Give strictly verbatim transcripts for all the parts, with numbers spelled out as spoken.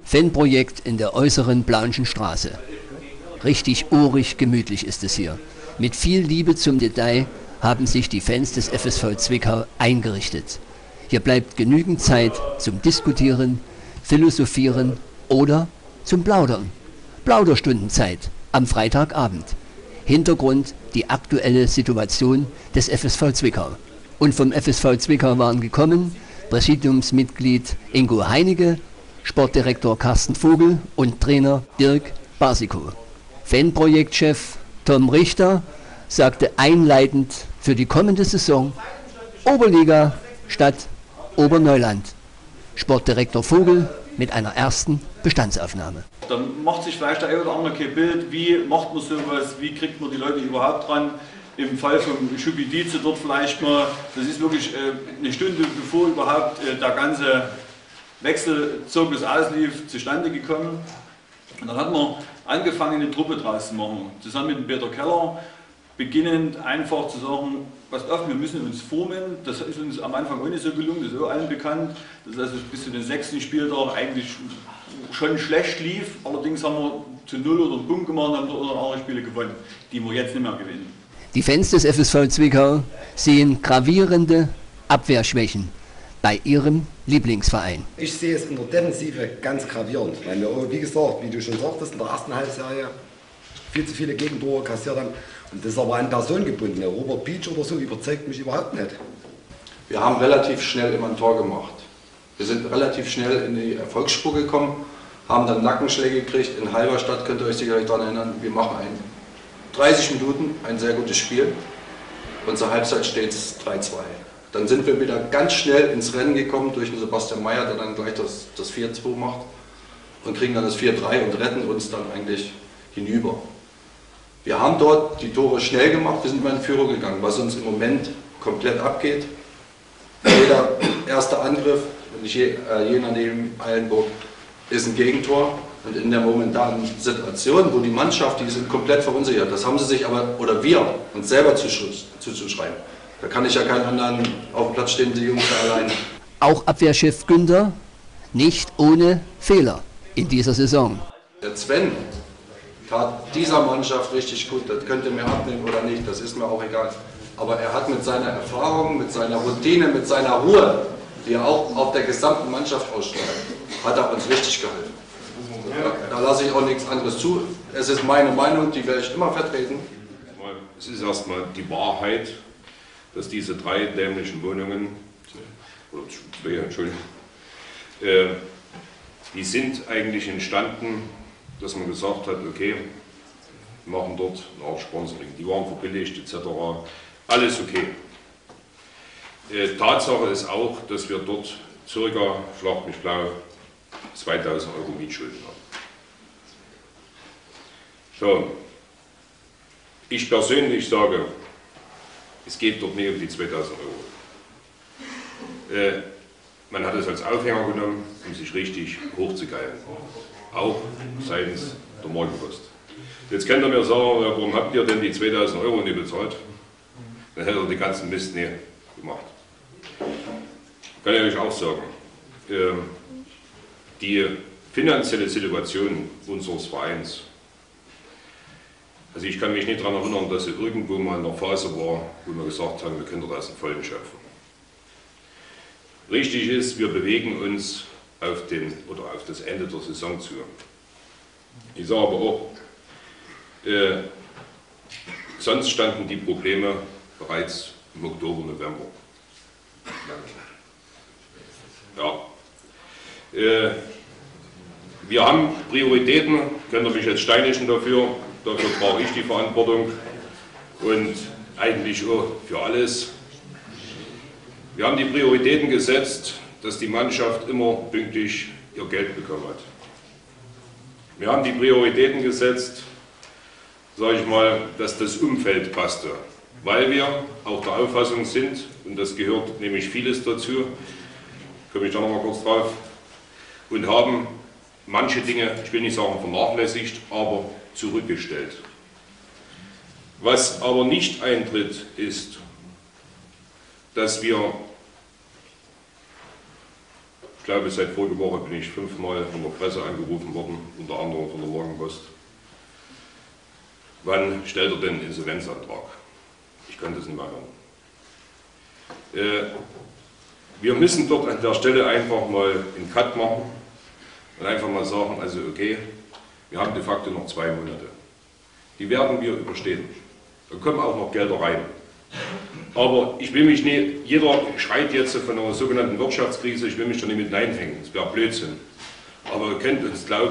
Fanprojekt in der äußeren Blaunschen Straße. Richtig urig gemütlich ist es hier. Mit viel Liebe zum Detail haben sich die Fans des F S V Zwickau eingerichtet. Hier bleibt genügend Zeit zum Diskutieren, Philosophieren oder zum Plaudern. Plauderstundenzeit am Freitagabend. Hintergrund die aktuelle Situation des F S V Zwickau. Und vom F S V Zwickau waren gekommen Präsidiumsmitglied Ingo Heinecke, Sportdirektor Carsten Vogel und Trainer Dirk Barsikow. Fanprojektchef Tom Richter sagte einleitend für die kommende Saison Oberliga statt Oberneuland. Sportdirektor Vogel mit einer ersten Bestandsaufnahme. Da macht sich vielleicht der eine oder andere kein Bild, wie macht man sowas, wie kriegt man die Leute überhaupt dran. Im Fall von Schubidize dort vielleicht mal, das ist wirklich eine Stunde bevor überhaupt der ganze Wechselzirkus auslief, zustande gekommen. Und dann hat man angefangen, eine Truppe draus zu machen, zusammen mit dem Peter Keller, beginnend einfach zu sagen, passt auf, wir müssen uns formen. Das ist uns am Anfang auch nicht so gelungen, das ist auch allen bekannt. Das ist also bis zu den sechsten Spieltag eigentlich schon schlecht lief. Allerdings haben wir zu null oder einen Punkt gemacht und haben dort andere Spiele gewonnen, die wir jetzt nicht mehr gewinnen. Die Fans des F S V Zwickau sehen gravierende Abwehrschwächen bei ihrem Lieblingsverein. Ich sehe es in der Defensive ganz gravierend, weil wir, wie gesagt, wie du schon sagtest, in der ersten Halbserie viel zu viele Gegentore kassiert haben. Und das ist aber an Person gebunden. Der Robert Beach oder so überzeugt mich überhaupt nicht. Wir haben relativ schnell immer ein Tor gemacht. Wir sind relativ schnell in die Erfolgsspur gekommen, haben dann Nackenschläge gekriegt. In Halberstadt, könnt ihr euch sicherlich daran erinnern, wir machen ein dreißig Minuten ein sehr gutes Spiel. Und zur Halbzeit steht es drei zwei. Dann sind wir wieder ganz schnell ins Rennen gekommen durch den Sebastian Meyer, der dann gleich das, das vier zwei macht. Und kriegen dann das vier drei und retten uns dann eigentlich hinüber. Wir haben dort die Tore schnell gemacht, wir sind mal in Führung gegangen, was uns im Moment komplett abgeht. Jeder erste Angriff, wenn ich je, äh, jener neben Eilenburg, ist ein Gegentor. Und in der momentanen Situation, wo die Mannschaft, die sind komplett verunsichert, das haben sie sich aber, oder wir, uns selber zuzuschreiben. Da kann ich ja keinen anderen auf dem Platz stehen, die Jungs allein. Auch Abwehrchef Günther nicht ohne Fehler in dieser Saison. Der Sven tat dieser Mannschaft richtig gut, das könnt ihr mir abnehmen oder nicht, das ist mir auch egal. Aber er hat mit seiner Erfahrung, mit seiner Routine, mit seiner Ruhe, die er auch auf der gesamten Mannschaft ausstrahlt, hat er uns richtig geholfen. Da, da lasse ich auch nichts anderes zu. Es ist meine Meinung, die werde ich immer vertreten. Es ist erstmal die Wahrheit, dass diese drei dämlichen Wohnungen, oder zwei, Entschuldigung, äh, die sind eigentlich entstanden, dass man gesagt hat, okay, wir machen dort eine Art Sponsoring. Die waren verbilligt et cetera. Alles okay. Äh, Tatsache ist auch, dass wir dort circa, schlag mich blau, zweitausend Euro Mietschulden haben. So, ich persönlich sage, es geht dort nicht um die zweitausend Euro. Äh, man hat es als Aufhänger genommen, um sich richtig hochzugeilen. Auch seitens der Morgenpost. Jetzt könnt ihr mir sagen, warum habt ihr denn die zweitausend Euro nicht bezahlt? Dann hättet ihr den ganzen Mist nicht gemacht. Kann ich euch auch sagen. Äh, die finanzielle Situation unseres Vereins, also ich kann mich nicht daran erinnern, dass es irgendwo mal in der Phase war, wo wir gesagt haben, wir können dort aus dem Vollen schöpfen. Richtig ist, wir bewegen uns auf, den, oder auf das Ende der Saison zu. Ich sage aber auch, äh, sonst standen die Probleme bereits im Oktober, November. Ja. Äh, wir haben Prioritäten, könnt ihr mich jetzt steinigen dafür, dafür brauche ich die Verantwortung und eigentlich auch für alles. Wir haben die Prioritäten gesetzt, dass die Mannschaft immer pünktlich ihr Geld bekommen hat. Wir haben die Prioritäten gesetzt, sage ich mal, dass das Umfeld passte, weil wir auch der Auffassung sind, und das gehört nämlich vieles dazu, komme ich da noch mal kurz drauf, und haben manche Dinge, ich will nicht sagen vernachlässigt, aber zurückgestellt. Was aber nicht eintritt, ist, dass wir glaube, seit voriger Woche bin ich fünfmal von der Presse angerufen worden, unter anderem von der Morgenpost. Wann stellt er denn Insolvenzantrag? Ich kann das nicht mehr hören. Äh, wir müssen dort an der Stelle einfach mal einen Cut machen und einfach mal sagen, also okay, wir haben de facto noch zwei Monate. Die werden wir überstehen. Da kommen auch noch Gelder rein. Aber ich will mich nicht, jeder schreit jetzt von einer sogenannten Wirtschaftskrise, ich will mich da nicht mit hineinhängen, das wäre Blödsinn. Aber ihr könnt uns glauben,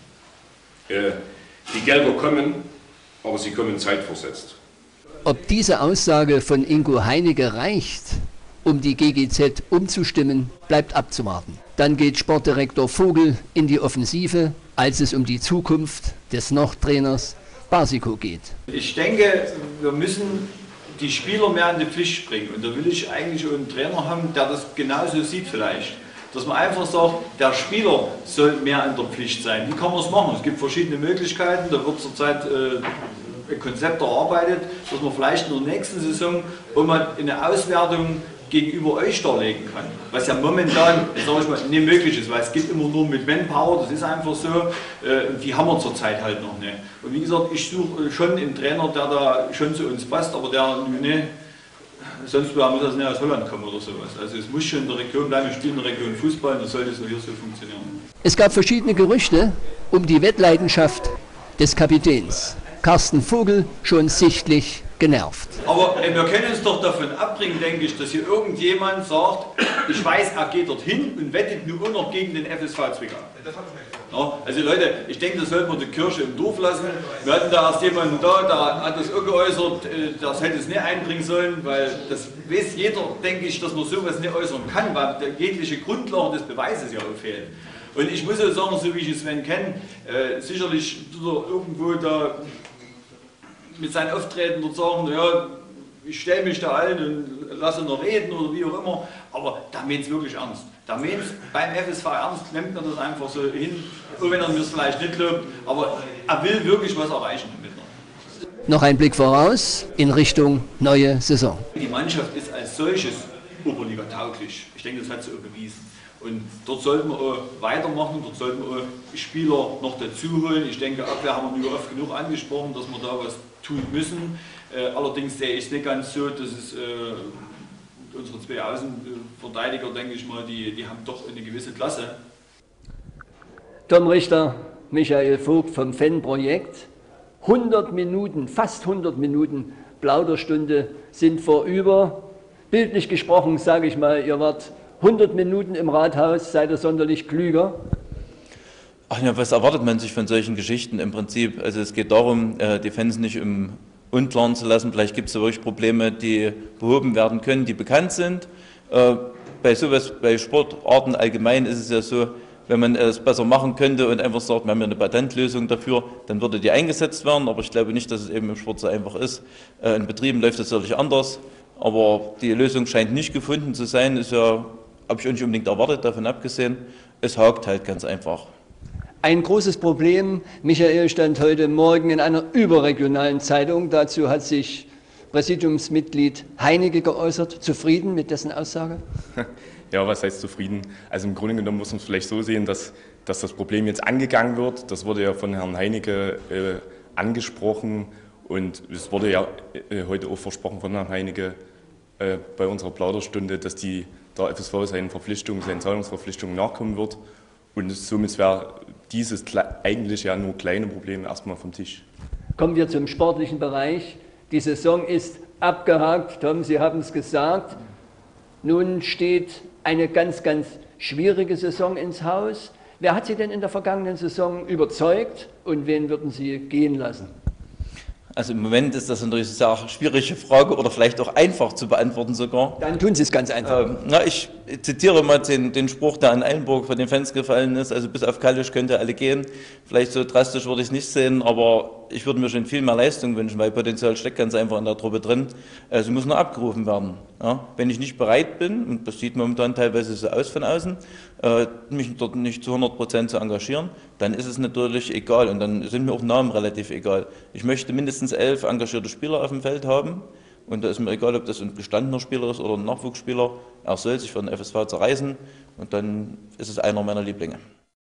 äh, die Gelder kommen, aber sie kommen zeitversetzt. Ob diese Aussage von Ingo Heinecke reicht, um die G G Z umzustimmen, bleibt abzuwarten. Dann geht Sportdirektor Vogel in die Offensive, als es um die Zukunft des Noch-Trainers Barsico geht. Ich denke, wir müssen die Spieler mehr in die Pflicht bringen. Und da will ich eigentlich einen Trainer haben, der das genauso sieht vielleicht. Dass man einfach sagt, der Spieler soll mehr in der Pflicht sein. Wie kann man es machen? Es gibt verschiedene Möglichkeiten. Da wird zurzeit äh, ein Konzept erarbeitet, dass man vielleicht in der nächsten Saison, wo man eine Auswertung gegenüber euch darlegen kann. Was ja momentan, sage ich mal, nicht möglich ist, weil es geht immer nur mit Manpower, das ist einfach so. Äh, die haben wir zurzeit halt noch nicht. Und wie gesagt, ich suche schon einen Trainer, der da schon zu uns passt, aber der ne, sonst muss das nicht aus Holland kommen oder sowas. Also es muss schon in der Region bleiben, wir spielen in der Region Fußball und das sollte so hier so funktionieren. Es gab verschiedene Gerüchte um die Wettleidenschaft des Kapitäns. Carsten Vogel schon sichtlich genervt. Aber äh, wir können uns doch davon abbringen, denke ich, dass hier irgendjemand sagt, ich weiß, er geht dorthin und wettet nur noch gegen den F S V Zwickau. Ja, also Leute, ich denke, das sollte man die Kirche im Dorf lassen. Wir hatten da erst jemanden da, der hat das auch geäußert, äh, das hätte es nicht einbringen sollen, weil das weiß jeder, denke ich, dass man sowas nicht äußern kann, weil der jegliche Grundlage des Beweises ja auch fehlt. Und ich muss ja sagen, so wie ich Sven kenne, äh, sicherlich tut er irgendwo da mit seinen Auftreten dort sagen, ja, ich stelle mich da ein und lasse noch reden oder wie auch immer, aber da meint es wirklich ernst. Da meint es beim F S V ernst, nimmt man das einfach so hin, auch wenn er mir es vielleicht nicht glaubt, aber er will wirklich was erreichen damit. Noch ein Blick voraus in Richtung neue Saison. Die Mannschaft ist als solches Oberliga tauglich. Ich denke, das hat sie auch bewiesen. Und dort sollten wir auch weitermachen, dort sollten wir auch Spieler noch dazu holen. Ich denke, Abwehr haben wir oft genug angesprochen, dass wir da was tun müssen. Äh, allerdings sehe ich es nicht ganz so, dass es äh, unsere zwei Außenverteidiger, denke ich mal, die, die haben doch eine gewisse Klasse. Tom Richter, Michael Vogt vom Fanprojekt. hundert Minuten, fast hundert Minuten Plauderstunde sind vorüber. Bildlich gesprochen, sage ich mal, ihr wart hundert Minuten im Rathaus, seid ihr sonderlich klüger? Ach ja, was erwartet man sich von solchen Geschichten im Prinzip? Also es geht darum, die Fans nicht im Unklaren zu lassen. Vielleicht gibt es da wirklich Probleme, die behoben werden können, die bekannt sind. Bei sowas, bei Sportarten allgemein ist es ja so, wenn man es besser machen könnte und einfach sagt, wir haben ja eine Patentlösung dafür, dann würde die eingesetzt werden. Aber ich glaube nicht, dass es eben im Sport so einfach ist. In Betrieben läuft das natürlich anders. Aber die Lösung scheint nicht gefunden zu sein, ist ja, habe ich auch nicht unbedingt erwartet, davon abgesehen. Es hakt halt ganz einfach. Ein großes Problem, Michael stand heute Morgen in einer überregionalen Zeitung, dazu hat sich Präsidiumsmitglied Heinecke geäußert, zufrieden mit dessen Aussage? Ja, was heißt zufrieden? Also im Grunde genommen muss man es vielleicht so sehen, dass, dass das Problem jetzt angegangen wird. Das wurde ja von Herrn Heinecke äh, angesprochen und es wurde ja äh, heute auch versprochen von Herrn Heinecke äh, bei unserer Plauderstunde, dass die, der F S V seinen Verpflichtungen, seinen Zahlungsverpflichtungen nachkommen wird. Und somit wäre dieses eigentlich ja nur kleine Problem erstmal vom Tisch. Kommen wir zum sportlichen Bereich. Die Saison ist abgehakt. Tom, Sie haben es gesagt. Nun steht eine ganz, ganz schwierige Saison ins Haus. Wer hat Sie denn in der vergangenen Saison überzeugt und wen würden Sie gehen lassen? Also im Moment ist das natürlich eine sehr schwierige Frage oder vielleicht auch einfach zu beantworten sogar. Dann tun Sie es ganz einfach. Ähm, na, ich zitiere mal den, den Spruch, der an Eilenburg von den Fans gefallen ist, also bis auf Kallisch könnte alle gehen. Vielleicht so drastisch würde ich es nicht sehen, aber ich würde mir schon viel mehr Leistung wünschen, weil Potenzial steckt ganz einfach in der Truppe drin. Also muss nur abgerufen werden. Ja? Wenn ich nicht bereit bin, und das sieht momentan teilweise so aus von außen, äh, mich dort nicht zu hundert Prozent zu engagieren, dann ist es natürlich egal und dann sind mir auch Namen relativ egal. Ich möchte mindestens elf engagierte Spieler auf dem Feld haben Und da ist mir egal, ob das ein gestandener Spieler ist oder ein Nachwuchsspieler. Er soll sich für den F S V zerreißen und dann ist es einer meiner Lieblinge.